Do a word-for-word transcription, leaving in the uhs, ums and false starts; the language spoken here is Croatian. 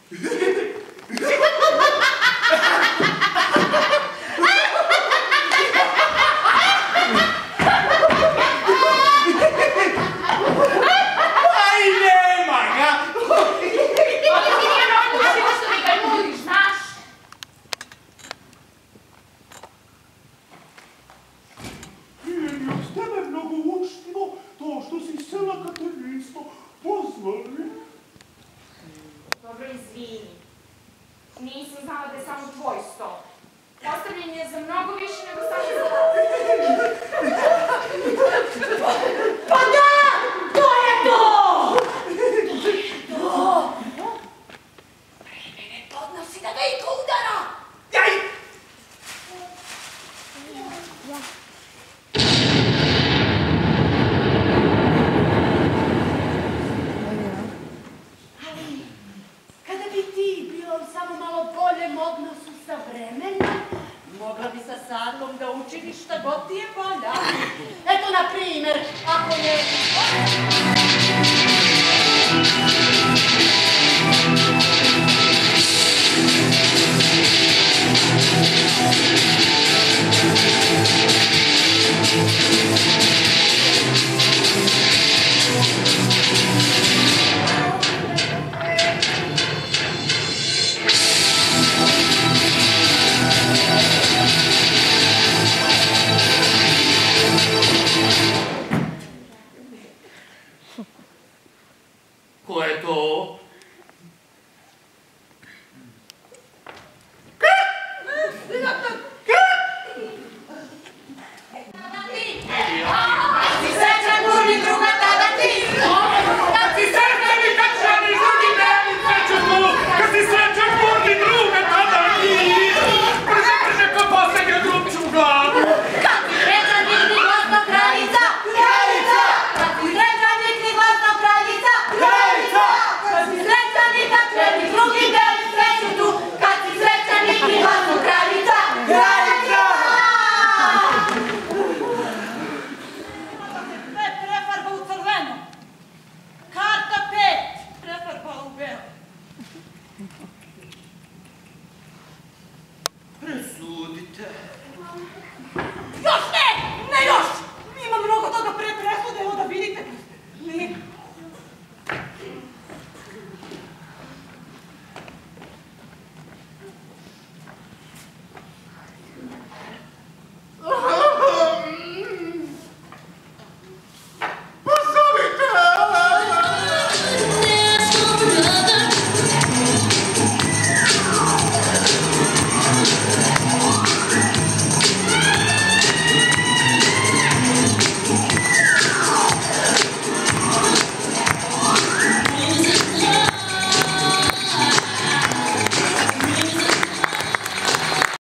Dobro, izvini. Nisam znala da je samo tvoj sto. Postavljen je za mnogo više nego sad je za vas. Pa da! To je to! To je to! Vreme ne podnosi da ga iko udara! Jaj! Samo malo boljem odnosu sa vremenom, mogla bi sa satom da učiniš šta god ti je volja. Eto, na primjer, ako je... Ko je to?